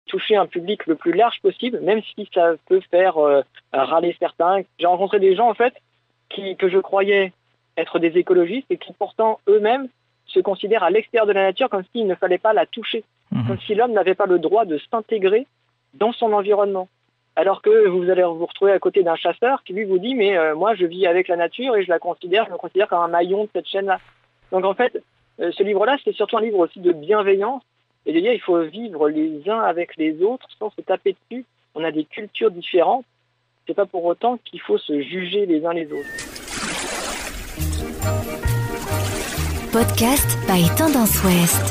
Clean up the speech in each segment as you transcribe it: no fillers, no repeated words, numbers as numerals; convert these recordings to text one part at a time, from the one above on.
toucher un public le plus large possible, même si ça peut faire râler certains. J'ai rencontré des gens en fait que je croyais être des écologistes et qui pourtant eux-mêmes se considèrent à l'extérieur de la nature comme s'il ne fallait pas la toucher, comme si l'homme n'avait pas le droit de s'intégrer dans son environnement. Alors que vous allez vous retrouver à côté d'un chasseur qui lui vous dit mais moi je vis avec la nature et je me considère comme un maillon de cette chaîne-là. Donc en fait, ce livre-là, c'est surtout un livre aussi de bienveillance et de dire il faut vivre les uns avec les autres sans se taper dessus. On a des cultures différentes. C'est pas pour autant qu'il faut se juger les uns les autres. Podcast by Tendance Ouest.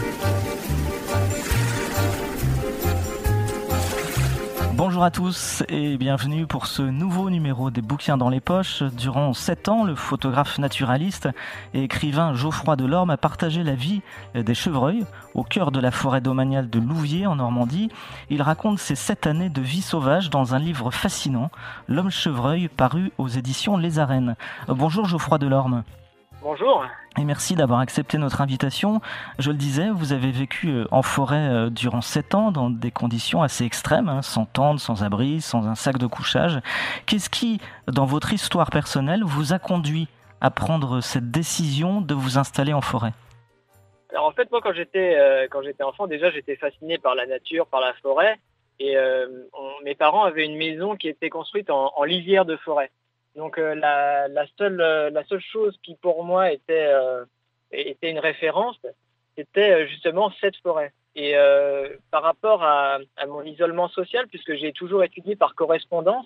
Bonjour à tous et bienvenue pour ce nouveau numéro des Bouquins dans les poches. Durant 7 ans, le photographe naturaliste et écrivain Geoffroy Delorme a partagé la vie des chevreuils au cœur de la forêt domaniale de Louviers en Normandie. Il raconte ses 7 années de vie sauvage dans un livre fascinant, L'Homme Chevreuil, paru aux éditions Les Arènes. Bonjour Geoffroy Delorme. Bonjour. Et merci d'avoir accepté notre invitation. Je le disais, vous avez vécu en forêt durant 7 ans dans des conditions assez extrêmes, sans tente, sans abri, sans un sac de couchage. Qu'est-ce qui, dans votre histoire personnelle, vous a conduit à prendre cette décision de vous installer en forêt ? Alors en fait, moi quand j'étais enfant, déjà j'étais fasciné par la nature, par la forêt. Et mes parents avaient une maison qui était construite en lisière de forêt. Donc la seule chose qui pour moi était une référence, c'était justement cette forêt. Et par rapport à mon isolement social, puisque j'ai toujours étudié par correspondance,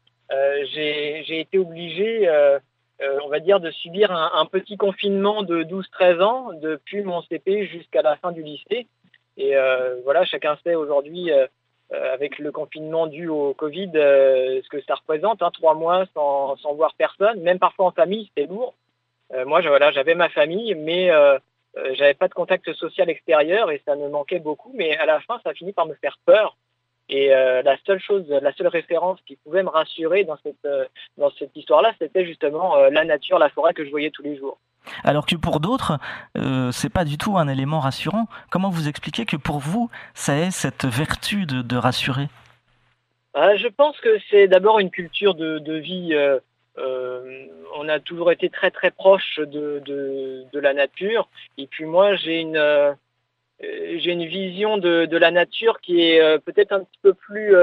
j'ai été obligé, on va dire, de subir un petit confinement de 12-13 ans, depuis mon CP jusqu'à la fin du lycée. Et voilà, chacun sait aujourd'hui, avec le confinement dû au Covid, ce que ça représente, 3 mois sans voir personne, même parfois en famille, c'était lourd. Moi, j'avais ma famille, mais j'avais pas de contact social extérieur et ça me manquait beaucoup. Mais à la fin, ça a fini par me faire peur. Et la seule référence qui pouvait me rassurer dans cette histoire-là, c'était justement la nature, la forêt que je voyais tous les jours. Alors que pour d'autres, c'est pas du tout un élément rassurant. Comment vous expliquez que pour vous, ça ait cette vertu de rassurer ? Je pense que c'est d'abord une culture de vie. On a toujours été très très proche de la nature. Et puis moi, j'ai une vision de la nature qui est peut-être un petit peu plus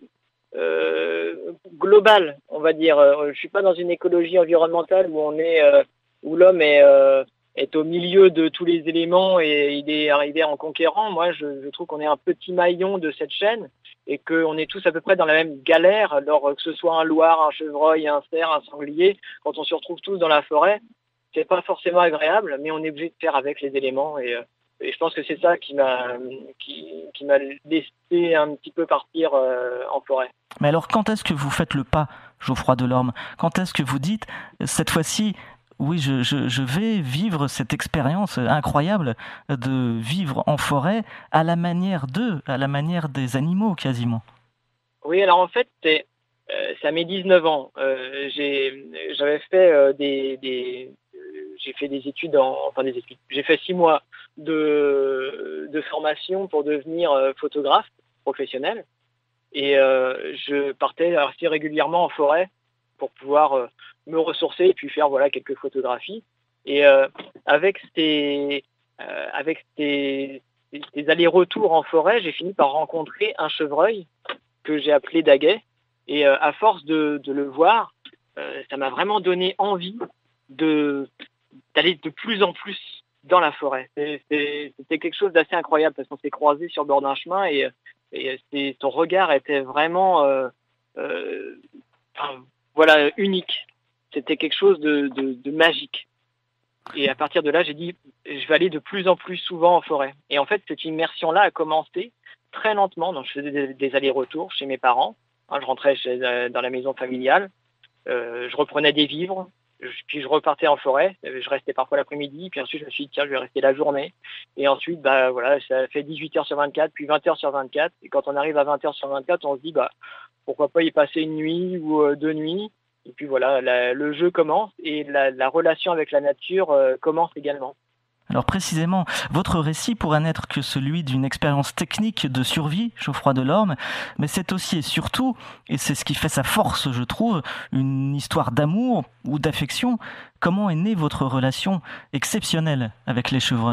globale, on va dire. Je suis pas dans une écologie environnementale où l'homme est au milieu de tous les éléments et il est arrivé en conquérant. Moi, je trouve qu'on est un petit maillon de cette chaîne et qu'on est tous à peu près dans la même galère, alors que ce soit un loir, un chevreuil, un cerf, un sanglier. Quand on se retrouve tous dans la forêt, c'est pas forcément agréable, mais on est obligé de faire avec les éléments et je pense que c'est ça qui m'a laissé un petit peu partir en forêt. Mais alors, quand est-ce que vous faites le pas, Geoffroy Delorme ? Quand est-ce que vous dites, cette fois-ci, oui, je vais vivre cette expérience incroyable de vivre en forêt à la manière des animaux quasiment. Oui, alors en fait, ça met 19 ans. J'avais fait j'ai fait des études, j'ai fait 6 mois de formation pour devenir photographe professionnel. Et je partais assez régulièrement en forêt pour pouvoir me ressourcer et puis faire quelques photographies. Et avec ces allers-retours en forêt, j'ai fini par rencontrer un chevreuil que j'ai appelé Daguet. Et à force de le voir, ça m'a vraiment donné envie d'aller de plus en plus dans la forêt. C'était quelque chose d'assez incroyable parce qu'on s'est croisés sur le bord d'un chemin et son regard était vraiment unique. C'était quelque chose de magique. Et à partir de là, j'ai dit, je vais aller de plus en plus souvent en forêt. Et en fait, cette immersion-là a commencé très lentement. Donc, je faisais des allers-retours chez mes parents. Je rentrais dans la maison familiale. Je reprenais des vivres. Puis je repartais en forêt. Je restais parfois l'après-midi. Puis ensuite, je me suis dit, tiens, je vais rester la journée. Et ensuite, ça fait 18 heures sur 24, puis 20 heures sur 24. Et quand on arrive à 20 heures sur 24, on se dit, pourquoi pas y passer une nuit ou 2 nuits. Et puis le jeu commence et la relation avec la nature commence également. Alors précisément, votre récit pourrait n'être que celui d'une expérience technique de survie, Geoffroy Delorme, mais c'est aussi et surtout, et c'est ce qui fait sa force, je trouve, une histoire d'amour ou d'affection. Comment est née votre relation exceptionnelle avec les chevreuils ?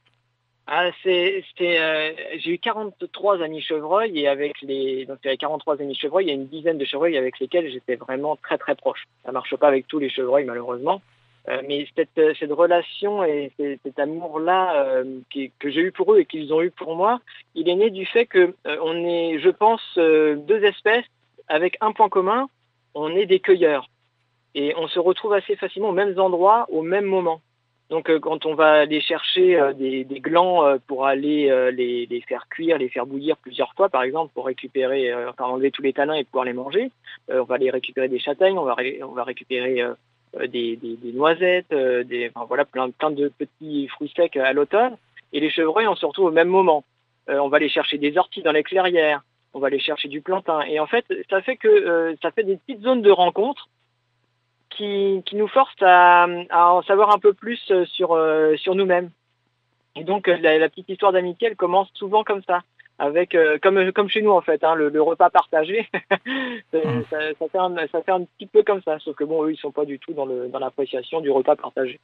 J'ai eu 43 amis chevreuils et avec les 43 amis chevreuils, il y a une dizaine de chevreuils avec lesquels j'étais vraiment très très proche. Ça marche pas avec tous les chevreuils malheureusement, mais cette relation et cet amour-là que j'ai eu pour eux et qu'ils ont eu pour moi, il est né du fait que on est, je pense, deux espèces avec un point commun, on est des cueilleurs et on se retrouve assez facilement aux mêmes endroits au même moment. Donc quand on va aller chercher des glands pour aller les faire cuire, les faire bouillir plusieurs fois par exemple pour récupérer, enlever tous les tanins et pouvoir les manger, on va aller récupérer des châtaignes, on va récupérer des noisettes, plein de petits fruits secs à l'automne. Et les chevreuils, on se retrouve au même moment. On va aller chercher des orties dans les clairières, on va aller chercher du plantain. Et en fait, ça fait des petites zones de rencontre qui nous force à en savoir un peu plus sur nous-mêmes. Et donc la petite histoire d'amitié, elle commence souvent comme ça, avec comme chez nous en fait, le repas partagé. ça fait un petit peu comme ça, sauf que bon, eux ils sont pas du tout dans l'appréciation du repas partagé.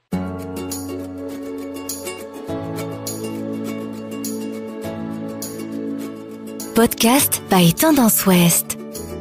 Podcast by Tendance Ouest.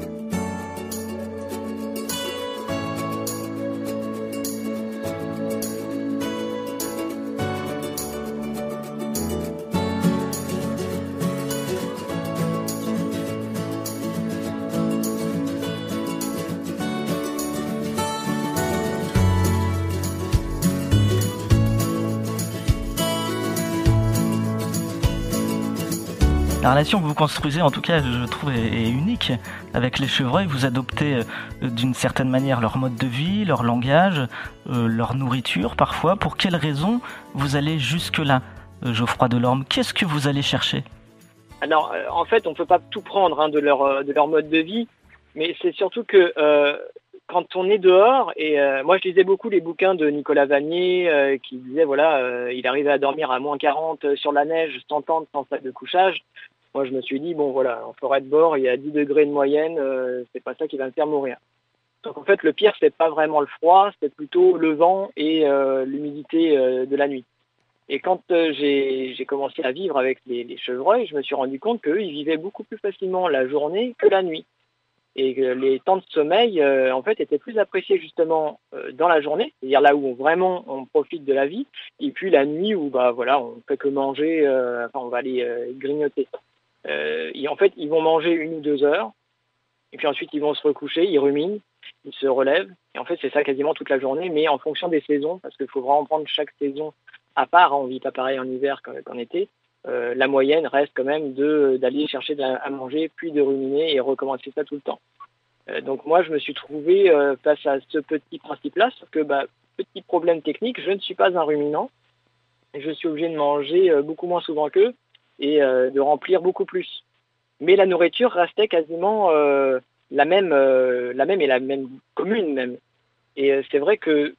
La relation que vous construisez, en tout cas, je trouve, est unique avec les chevreuils. Vous adoptez d'une certaine manière leur mode de vie, leur langage, leur nourriture parfois. Pour quelles raisons vous allez jusque-là, Geoffroy Delorme ? Qu'est-ce que vous allez chercher ? Alors, en fait, on ne peut pas tout prendre de leur mode de vie, mais c'est surtout que quand on est dehors, et moi je lisais beaucoup les bouquins de Nicolas Vanier qui disait il arrivait à dormir à moins 40 sur la neige, sans tente, sans sac de couchage. Moi je me suis dit, en forêt de bord, il y a 10 degrés de moyenne, c'est pas ça qui va me faire mourir. Donc en fait le pire c'est pas vraiment le froid, c'est plutôt le vent et l'humidité de la nuit. Et quand j'ai commencé à vivre avec les chevreuils, je me suis rendu compte qu'eux ils vivaient beaucoup plus facilement la journée que la nuit. Et que les temps de sommeil, en fait, étaient plus appréciés justement dans la journée, c'est-à-dire là où vraiment on profite de la vie, et puis la nuit où on fait que manger, on va aller grignoter. Et en fait, ils vont manger 1 ou 2 heures, et puis ensuite ils vont se recoucher, ils ruminent, ils se relèvent, et en fait c'est ça quasiment toute la journée, mais en fonction des saisons, parce qu'il faut vraiment prendre chaque saison à part, on vit pas pareil en hiver qu'en été. La moyenne reste quand même d'aller chercher à manger, puis de ruminer et recommencer ça tout le temps. Donc moi, je me suis trouvé face à ce petit principe-là, sauf que petit problème technique, je ne suis pas un ruminant. Je suis obligé de manger beaucoup moins souvent qu'eux et de remplir beaucoup plus. Mais la nourriture restait quasiment la même et la même commune même. Et c'est vrai que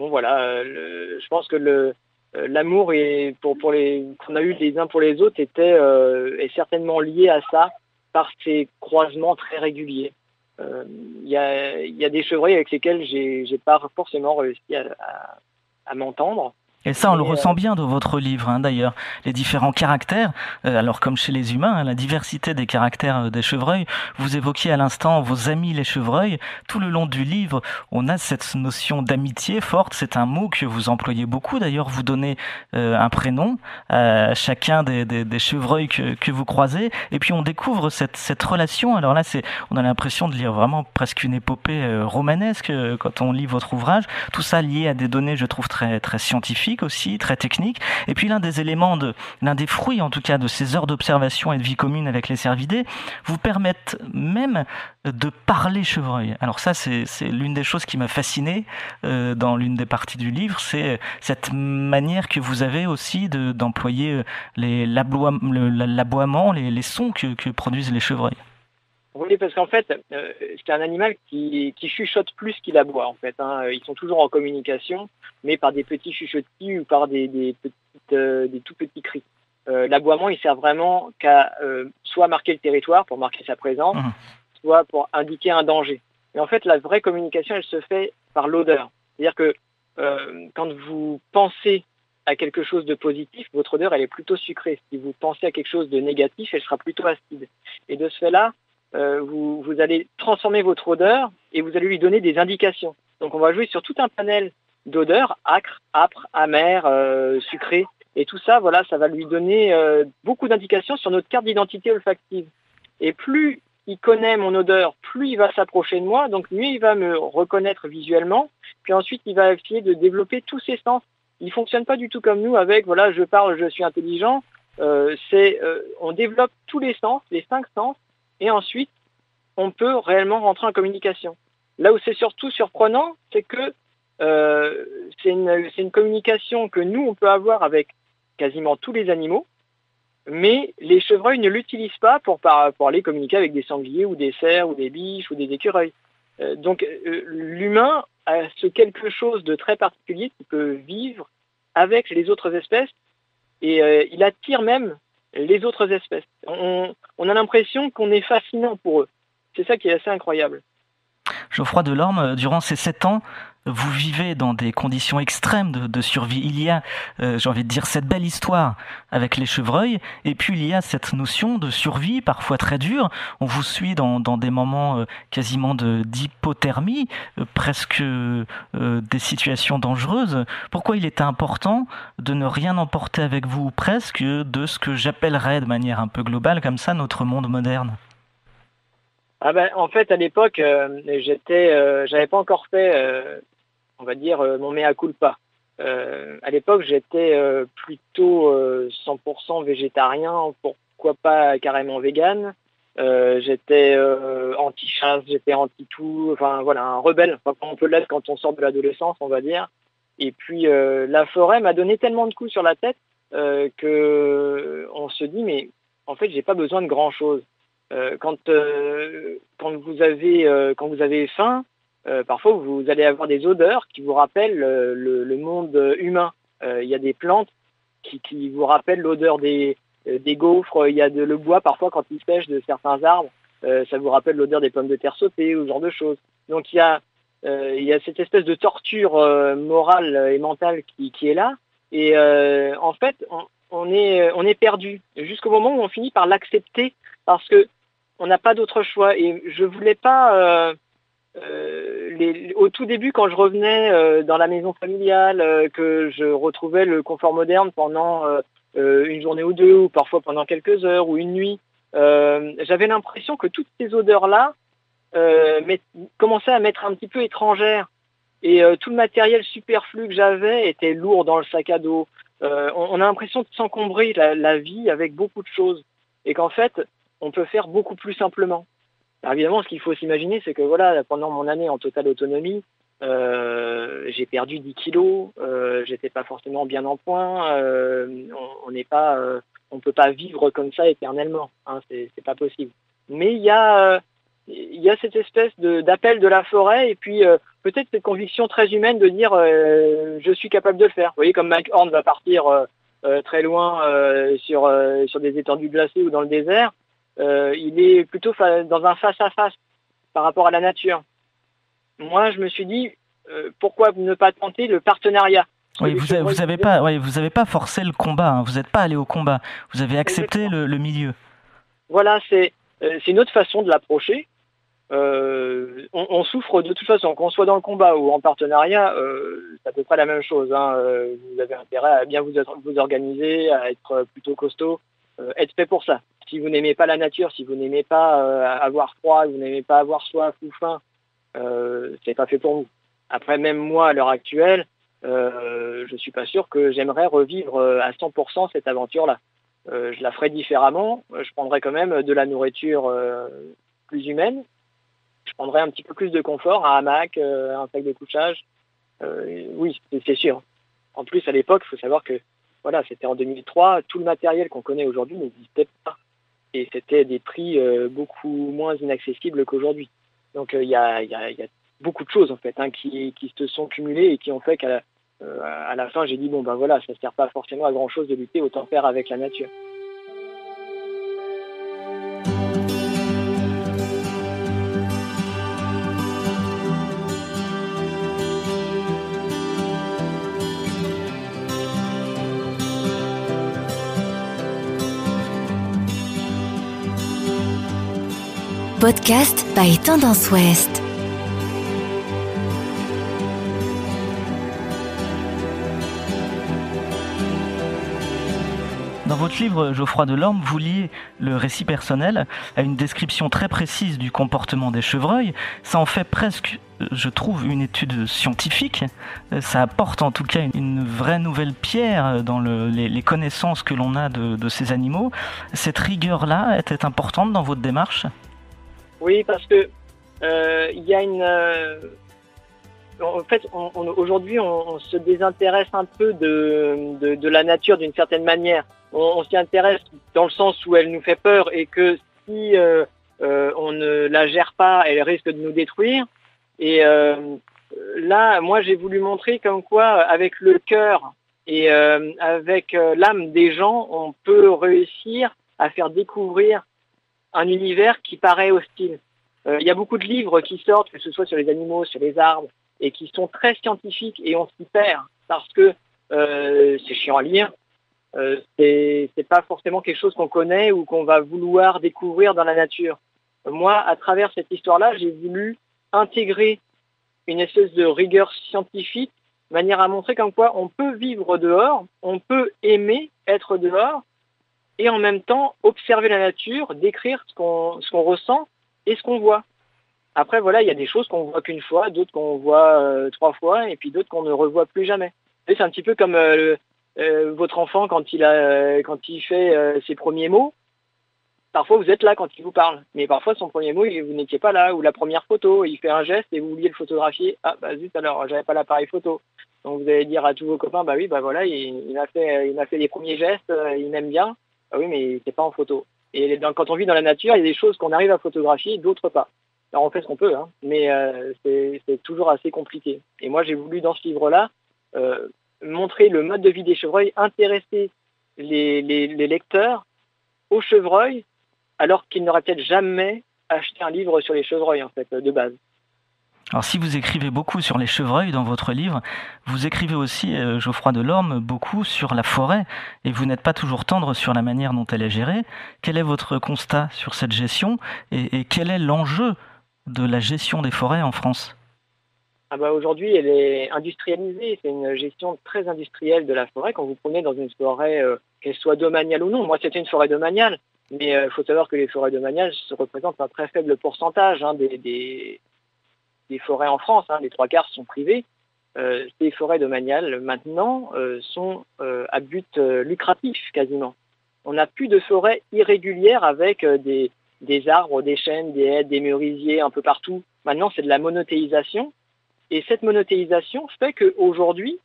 je pense que l'amour qu'on a eu les uns pour les autres est certainement lié à ça par ces croisements très réguliers. Il y a des chevreuils avec lesquels j'ai pas forcément réussi à m'entendre. Et ça, on le ressent bien dans votre livre, d'ailleurs. Les différents caractères, alors comme chez les humains, la diversité des caractères des chevreuils. Vous évoquiez à l'instant vos amis les chevreuils. Tout le long du livre, on a cette notion d'amitié forte. C'est un mot que vous employez beaucoup. D'ailleurs, vous donnez un prénom à chacun des chevreuils que vous croisez. Et puis, on découvre cette relation. Alors là, on a l'impression de lire vraiment presque une épopée romanesque quand on lit votre ouvrage. Tout ça lié à des données, je trouve, très, très scientifiques aussi, très technique. Et puis l'un des fruits en tout cas de ces heures d'observation et de vie commune avec les cervidés vous permettent même de parler chevreuil. Alors ça, c'est l'une des choses qui m'a fasciné dans l'une des parties du livre, c'est cette manière que vous avez aussi d'employer l'aboiement, les sons que produisent les chevreuils. Oui, parce qu'en fait, c'est un animal qui chuchote plus qu'il aboie, en fait. Ils sont toujours en communication, mais par des petits chuchotis ou par des des tout petits cris. L'aboiement, il sert vraiment qu'à soit marquer le territoire pour marquer sa présence, soit pour indiquer un danger. Mais en fait, la vraie communication, elle se fait par l'odeur. C'est-à-dire que quand vous pensez à quelque chose de positif, votre odeur, elle est plutôt sucrée. Si vous pensez à quelque chose de négatif, elle sera plutôt acide. Et de ce fait-là, vous allez transformer votre odeur et vous allez lui donner des indications. Donc, on va jouer sur tout un panel d'odeurs, acre, âpre, amer, sucré. Et tout ça, voilà, ça va lui donner beaucoup d'indications sur notre carte d'identité olfactive. Et plus il connaît mon odeur, plus il va s'approcher de moi, donc mieux il va me reconnaître visuellement. Puis ensuite, il va essayer de développer tous ses sens. Il fonctionne pas du tout comme nous avec, voilà, je parle, je suis intelligent. On développe tous les sens, les 5 sens, et ensuite, on peut réellement rentrer en communication. Là où c'est surtout surprenant, c'est que c'est une communication que nous, on peut avoir avec quasiment tous les animaux, mais les chevreuils ne l'utilisent pas pour aller communiquer avec des sangliers ou des cerfs ou des biches ou des écureuils. Donc l'humain a ce quelque chose de très particulier qui peut vivre avec les autres espèces et il attire même les autres espèces. On a l'impression qu'on est fascinant pour eux. C'est ça qui est assez incroyable. Geoffroy Delorme, durant ces 7 ans, vous vivez dans des conditions extrêmes de survie. Il y a, j'ai envie de dire, cette belle histoire avec les chevreuils, et puis il y a cette notion de survie, parfois très dure. On vous suit dans des moments quasiment d'hypothermie, presque des situations dangereuses. Pourquoi il est important de ne rien emporter avec vous, presque, de ce que j'appellerais de manière un peu globale, comme ça, notre monde moderne ? En fait, à l'époque, j'avais pas encore fait, on va dire, mon mea culpa. À l'époque, j'étais plutôt 100% végétarien, pourquoi pas carrément vegan. J'étais anti-chasse, j'étais anti-tout, enfin voilà, un rebelle, enfin, comme on peut l'être quand on sort de l'adolescence, on va dire. Et puis, la forêt m'a donné tellement de coups sur la tête que on se dit, mais en fait, j'ai pas besoin de grand-chose. Quand vous avez faim, parfois vous allez avoir des odeurs qui vous rappellent le monde humain. Il y a des plantes qui vous rappellent l'odeur des gaufres. Il y a le bois parfois quand il sèche de certains arbres, ça vous rappelle l'odeur des pommes de terre sautées ou ce genre de choses. Donc il y a cette espèce de torture morale et mentale qui est là. Et en fait, on est perdu jusqu'au moment où on finit par l'accepter parce que on n'a pas d'autre choix. Et je voulais pas au tout début, quand je revenais dans la maison familiale, que je retrouvais le confort moderne pendant une journée ou deux, ou parfois pendant quelques heures ou une nuit, j'avais l'impression que toutes ces odeurs-là commençaient à m'être un petit peu étrangères. Et tout le matériel superflu que j'avais était lourd dans le sac à dos. On a l'impression de s'encombrer la vie avec beaucoup de choses. Et qu'en fait, on peut faire beaucoup plus simplement. Alors évidemment, ce qu'il faut s'imaginer, c'est que voilà, pendant mon année en totale autonomie, j'ai perdu 10 kilos, j'étais pas forcément bien en point, on peut pas vivre comme ça éternellement, hein, c'est pas possible. Mais il y a cette espèce d'appel de la forêt et puis peut-être cette conviction très humaine de dire je suis capable de le faire. Vous voyez, comme Mike Horn va partir très loin sur des étendues glacées ou dans le désert. Il est plutôt dans un face-à-face par rapport à la nature. Moi, je me suis dit, pourquoi ne pas tenter le partenariat ? Oui, vous avez pas forcé le combat, hein, vous n'êtes pas allé au combat, vous avez accepté le milieu. Voilà, c'est une autre façon de l'approcher. On souffre de toute façon, qu'on soit dans le combat ou en partenariat, c'est à peu près la même chose. Hein. Vous avez intérêt à bien vous organiser, à être plutôt costaud, être fait pour ça. Si vous n'aimez pas la nature, si vous n'aimez pas avoir froid, vous n'aimez pas avoir soif ou faim, c'est pas fait pour vous. Après, même moi, à l'heure actuelle, je suis pas sûr que j'aimerais revivre à 100% cette aventure-là. Je la ferais différemment. Je prendrais quand même de la nourriture plus humaine. Je prendrais un petit peu plus de confort, un hamac, un sac de couchage. Oui, c'est sûr. En plus, à l'époque, il faut savoir que voilà, c'était en 2003, tout le matériel qu'on connaît aujourd'hui n'existait pas. Et c'était des prix beaucoup moins inaccessibles qu'aujourd'hui. Donc il y a beaucoup de choses en fait qui se sont cumulées et qui ont fait qu'à à la fin, j'ai dit bon, ben voilà, ça sert pas forcément à grand chose de lutter, autant faire avec la nature. Podcast by Tendance Ouest. Dans votre livre Geoffroy Delorme, vous liez le récit personnel à une description très précise du comportement des chevreuils. Ça en fait presque, je trouve, une étude scientifique. Ça apporte en tout cas une vraie nouvelle pierre dans les connaissances que l'on a de ces animaux. Cette rigueur-là était importante dans votre démarche ? Oui, parce que il y a une... en fait, aujourd'hui, on se désintéresse un peu de la nature d'une certaine manière. On s'y intéresse dans le sens où elle nous fait peur et que si on ne la gère pas, elle risque de nous détruire. Et là, moi, j'ai voulu montrer comme quoi, avec le cœur et avec l'âme des gens, on peut réussir à faire découvrir un univers qui paraît hostile. Il y a beaucoup de livres qui sortent, que ce soit sur les animaux, sur les arbres, et qui sont très scientifiques, et on s'y perd parce que c'est chiant à lire. C'est pas forcément quelque chose qu'on connaît ou qu'on va vouloir découvrir dans la nature. Moi, à travers cette histoire-là, j'ai voulu intégrer une espèce de rigueur scientifique, de manière à montrer comme quoi on peut vivre dehors, on peut aimer être dehors, et en même temps observer la nature, décrire ce qu'on ressent et ce qu'on voit. Après, voilà, il y a des choses qu'on voit qu'une fois, d'autres qu'on voit 3 fois, et puis d'autres qu'on ne revoit plus jamais. Et c'est un petit peu comme votre enfant quand il fait ses premiers mots. Parfois, vous êtes là quand il vous parle, mais parfois, son premier mot, vous n'étiez pas là, ou la première photo, il fait un geste et vous vouliez le photographier. Ah, bah zut, alors, j'avais pas l'appareil photo. Donc, vous allez dire à tous vos copains, bah oui, bah voilà, il m'a fait les premiers gestes, il m'aime bien. Ah oui, mais c'est pas en photo. Et quand on vit dans la nature, il y a des choses qu'on arrive à photographier, d'autres pas. Alors, on fait ce qu'on peut, hein, mais c'est toujours assez compliqué. Et moi, j'ai voulu, dans ce livre-là, montrer le mode de vie des chevreuils, intéresser les lecteurs aux chevreuils, alors qu'ils n'auraient peut-être jamais acheté un livre sur les chevreuils, en fait, de base. Alors si vous écrivez beaucoup sur les chevreuils dans votre livre, vous écrivez aussi, Geoffroy Delorme, beaucoup sur la forêt, et vous n'êtes pas toujours tendre sur la manière dont elle est gérée. Quel est votre constat sur cette gestion, et quel est l'enjeu de la gestion des forêts en France ? Ah bah aujourd'hui, elle est industrialisée. C'est une gestion très industrielle de la forêt. Quand vous prenez dans une forêt, qu'elle soit domaniale ou non, moi c'était une forêt domaniale, mais il faut savoir que les forêts domaniales représentent un très faible pourcentage des forêts en France. Les 3/4 sont privées. Ces forêts domaniales maintenant sont à but lucratif quasiment. On n'a plus de forêts irrégulières avec des arbres, des chênes, des haies, des merisiers un peu partout. Maintenant, c'est de la monothéisation. Et cette monothéisation fait qu'aujourd'hui,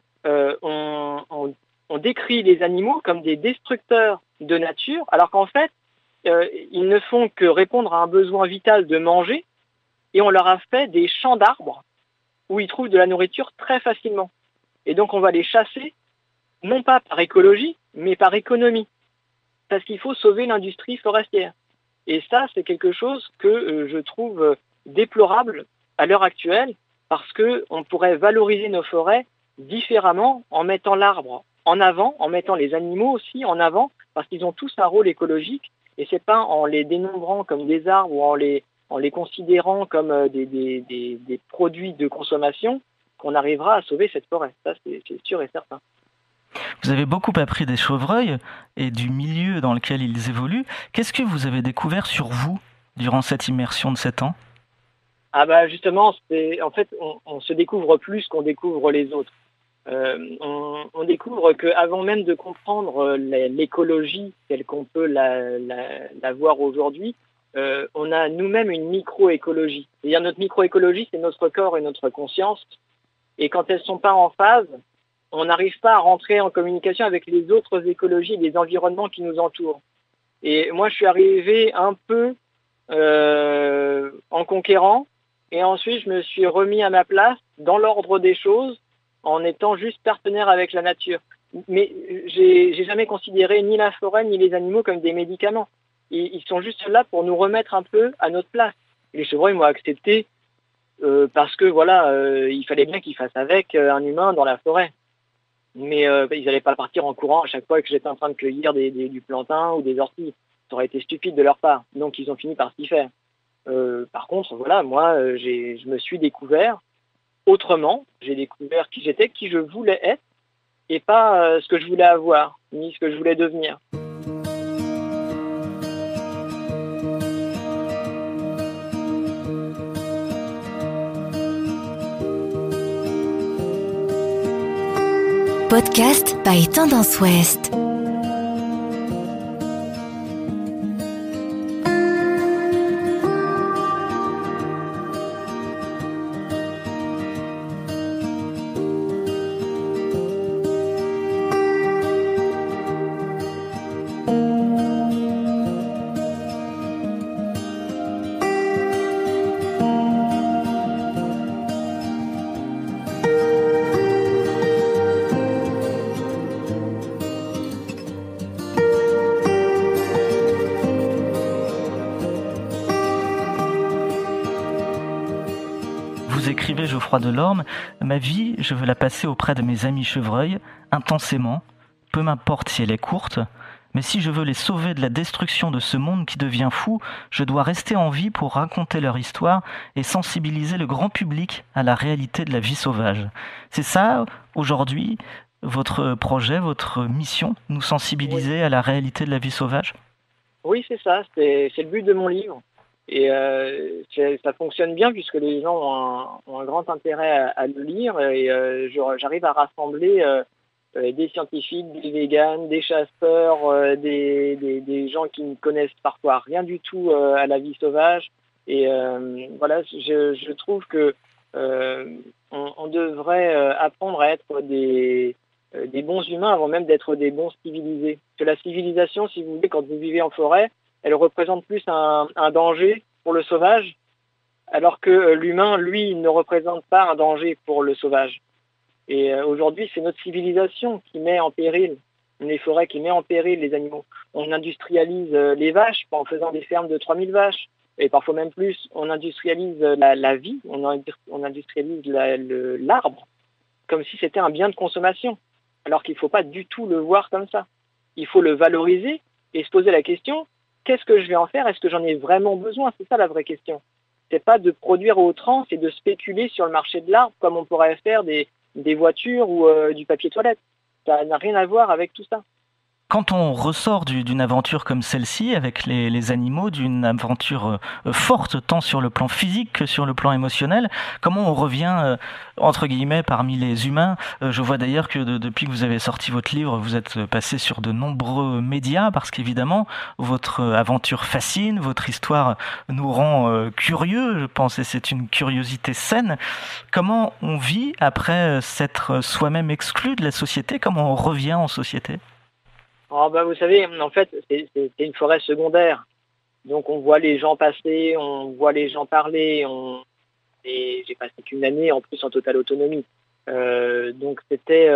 on décrit les animaux comme des destructeurs de nature, alors qu'en fait, ils ne font que répondre à un besoin vital de manger, et on leur a fait des champs d'arbres où ils trouvent de la nourriture très facilement. Et donc, on va les chasser, non pas par écologie, mais par économie, parce qu'il faut sauver l'industrie forestière. Et ça, c'est quelque chose que je trouve déplorable à l'heure actuelle, parce qu'on pourrait valoriser nos forêts différemment en mettant l'arbre en avant, en mettant les animaux aussi en avant, parce qu'ils ont tous un rôle écologique, et c'est pas en les dénombrant comme des arbres ou en les considérant comme des produits de consommation qu'on arrivera à sauver cette forêt. Ça, c'est sûr et certain. Vous avez beaucoup appris des chevreuils et du milieu dans lequel ils évoluent. Qu'est-ce que vous avez découvert sur vous durant cette immersion de 7 ans ? Ah bah justement, en fait, on se découvre plus qu'on découvre les autres. On découvre qu'avant même de comprendre l'écologie telle qu'on peut la voir aujourd'hui, on a nous-mêmes une microécologie. C'est-à-dire notre microécologie, c'est notre corps et notre conscience. Et quand elles ne sont pas en phase, on n'arrive pas à rentrer en communication avec les autres écologies et les environnements qui nous entourent. Et moi, je suis arrivé un peu en conquérant, et ensuite je me suis remis à ma place dans l'ordre des choses en étant juste partenaire avec la nature. Mais j'ai jamais considéré ni la forêt ni les animaux comme des médicaments. Ils sont juste là pour nous remettre un peu à notre place. Les chevreuils m'ont accepté parce que voilà, il fallait bien qu'ils fassent avec un humain dans la forêt. Mais ils n'allaient pas partir en courant à chaque fois que j'étais en train de cueillir du plantain ou des orties. Ça aurait été stupide de leur part. Donc ils ont fini par s'y faire. Par contre, voilà, moi, je me suis découvert autrement. J'ai découvert qui j'étais, qui je voulais être, et pas ce que je voulais avoir, ni ce que je voulais devenir. Podcast by Tendance Ouest. Vous écrivez, Geoffroy Delorme, « Ma vie, je veux la passer auprès de mes amis chevreuils, intensément, peu m'importe si elle est courte, mais si je veux les sauver de la destruction de ce monde qui devient fou, je dois rester en vie pour raconter leur histoire et sensibiliser le grand public à la réalité de la vie sauvage. » C'est ça, aujourd'hui, votre projet, votre mission, nous sensibiliser à la réalité de la vie sauvage ? Oui, c'est ça, c'est le but de mon livre. Et ça fonctionne bien puisque les gens ont un grand intérêt à le lire et j'arrive à rassembler des scientifiques, des véganes, des chasseurs, des gens qui ne connaissent parfois rien du tout à la vie sauvage. Et voilà, je trouve que on devrait apprendre à être des bons humains avant même d'être des bons civilisés. Que la civilisation, si vous voulez, quand vous vivez en forêt, elle représente plus un danger pour le sauvage, alors que l'humain, lui, ne représente pas un danger pour le sauvage. Et aujourd'hui, c'est notre civilisation qui met en péril les forêts, qui met en péril les animaux. On industrialise les vaches en faisant des fermes de 3000 vaches, et parfois même plus. On industrialise la vie, on industrialise l'arbre, comme si c'était un bien de consommation, alors qu'il ne faut pas du tout le voir comme ça. Il faut le valoriser et se poser la question, qu'est-ce que je vais en faire? Est-ce que j'en ai vraiment besoin? C'est ça la vraie question. C'est pas de produire à outrance et de spéculer sur le marché de l'arbre comme on pourrait faire des voitures ou du papier toilette. Ça n'a rien à voir avec tout ça. Quand on ressort d'une aventure comme celle-ci, avec les animaux, d'une aventure forte, tant sur le plan physique que sur le plan émotionnel, comment on revient, entre guillemets, parmi les humains? Je vois d'ailleurs que depuis que vous avez sorti votre livre, vous êtes passé sur de nombreux médias, parce qu'évidemment, votre aventure fascine, votre histoire nous rend curieux, je pense, et c'est une curiosité saine. Comment on vit après s'être soi-même exclu de la société? Comment on revient en société? Oh, vous savez, en fait, c'est une forêt secondaire. Donc on voit les gens passer, on voit les gens parler. Et j'ai passé qu'une année en plus en totale autonomie. Donc c'était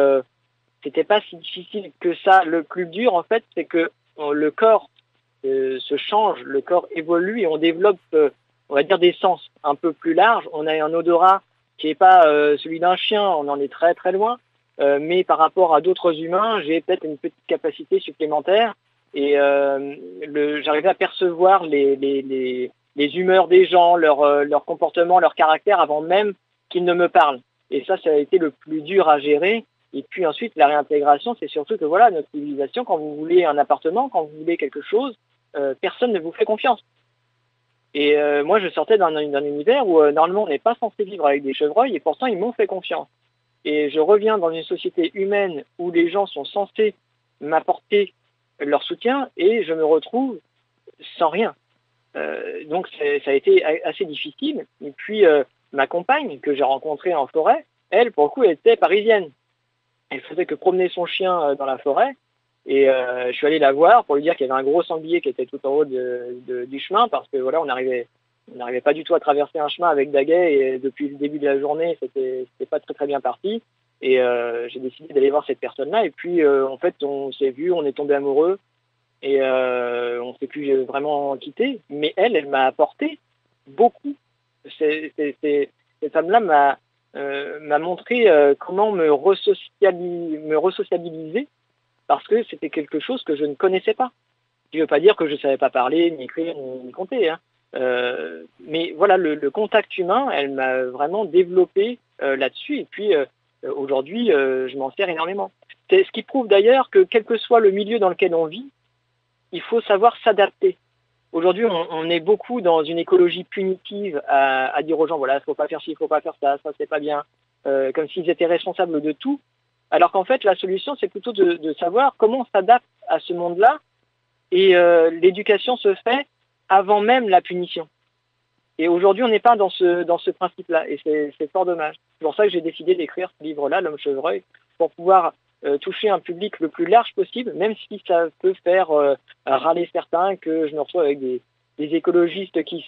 pas si difficile que ça. Le plus dur, en fait, c'est que le corps se change, le corps évolue et on développe, on va dire, des sens un peu plus larges. On a un odorat qui n'est pas celui d'un chien, on en est très très loin. Mais par rapport à d'autres humains, j'ai peut-être une petite capacité supplémentaire et j'arrivais à percevoir les humeurs des gens, leur comportement, leur caractère avant même qu'ils ne me parlent. Et ça a été le plus dur à gérer. Et puis ensuite, la réintégration, c'est surtout que voilà, notre civilisation, quand vous voulez un appartement, quand vous voulez quelque chose, personne ne vous fait confiance. Et moi, je sortais d'un univers où normalement, on n'est pas censé vivre avec des chevreuils et pourtant, ils m'ont fait confiance. Et je reviens dans une société humaine où les gens sont censés m'apporter leur soutien et je me retrouve sans rien. Donc ça a été assez difficile. Et puis ma compagne que j'ai rencontrée en forêt, elle, pour le coup, elle était parisienne. Elle faisait que promener son chien dans la forêt. Et je suis allé la voir pour lui dire qu'il y avait un gros sanglier qui était tout en haut du chemin parce que voilà, on n'arrivait pas du tout à traverser un chemin avec Daguet et depuis le début de la journée, c'était pas très très bien parti. Et j'ai décidé d'aller voir cette personne-là. Et puis, en fait, on s'est vu, on est tombé amoureux. Et on ne s'est plus vraiment quitté. Mais elle m'a apporté beaucoup. Cette femme-là m'a montré comment me resociabiliser, parce que c'était quelque chose que je ne connaissais pas. Ce qui ne veut pas dire que je ne savais pas parler, ni écrire, ni compter. Hein. Mais voilà, le contact humain, elle m'a vraiment développé là-dessus. Et puis, aujourd'hui, je m'en sers énormément. C'est ce qui prouve d'ailleurs que quel que soit le milieu dans lequel on vit, il faut savoir s'adapter. Aujourd'hui, on est beaucoup dans une écologie punitive à dire aux gens, voilà, il ne faut pas faire ci, il ne faut pas faire ça c'est pas bien, comme s'ils étaient responsables de tout. Alors qu'en fait, la solution, c'est plutôt de savoir comment on s'adapte à ce monde-là. Et l'éducation se fait avant même la punition. Et aujourd'hui, on n'est pas dans ce principe-là. Et c'est fort dommage. C'est pour ça que j'ai décidé d'écrire ce livre-là, L'Homme Chevreuil, pour pouvoir toucher un public le plus large possible, même si ça peut faire râler certains, que je me retrouve avec des écologistes qui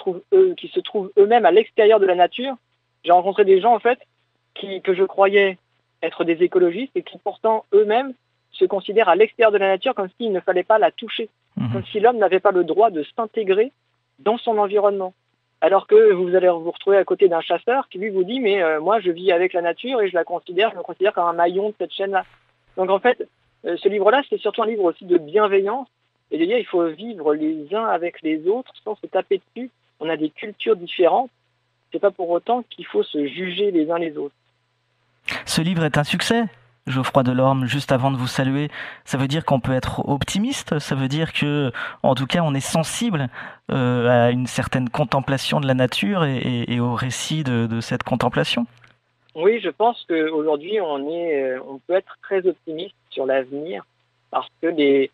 se trouvent eux-mêmes à l'extérieur de la nature. J'ai rencontré des gens, en fait, que je croyais être des écologistes et qui pourtant eux-mêmes se considèrent à l'extérieur de la nature comme s'il ne fallait pas la toucher, comme si l'homme n'avait pas le droit de s'intégrer dans son environnement. Alors que vous allez vous retrouver à côté d'un chasseur qui lui vous dit mais moi je vis avec la nature et je me considère comme un maillon de cette chaîne-là. Donc en fait, ce livre-là, c'est surtout un livre aussi de bienveillance et de dire il faut vivre les uns avec les autres sans se taper dessus. On a des cultures différentes. C'est pas pour autant qu'il faut se juger les uns les autres. Ce livre est un succès, Geoffroy Delorme. Juste avant de vous saluer, ça veut dire qu'on peut être optimiste, ça veut dire que, en tout cas, on est sensible à une certaine contemplation de la nature et au récit de cette contemplation. Oui, je pense qu'aujourd'hui, on peut être très optimiste sur l'avenir parce que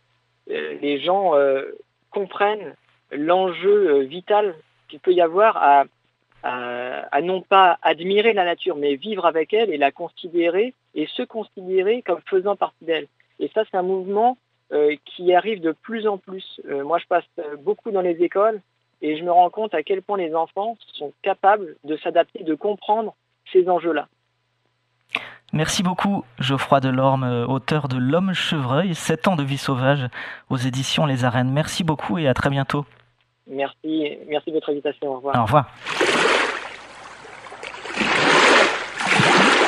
les gens comprennent l'enjeu vital qu'il peut y avoir à non pas admirer la nature, mais vivre avec elle et la considérer et se considérer comme faisant partie d'elle. Et ça, c'est un mouvement qui arrive de plus en plus. Moi, je passe beaucoup dans les écoles et je me rends compte à quel point les enfants sont capables de s'adapter, de comprendre ces enjeux-là. Merci beaucoup, Geoffroy Delorme, auteur de L'Homme Chevreuil, 7 ans de vie sauvage aux éditions Les Arènes. Merci beaucoup et à très bientôt. Merci de votre invitation. Au revoir. Au revoir.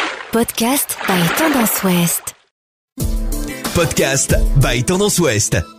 Podcast by Tendance Ouest. Podcast by Tendance Ouest.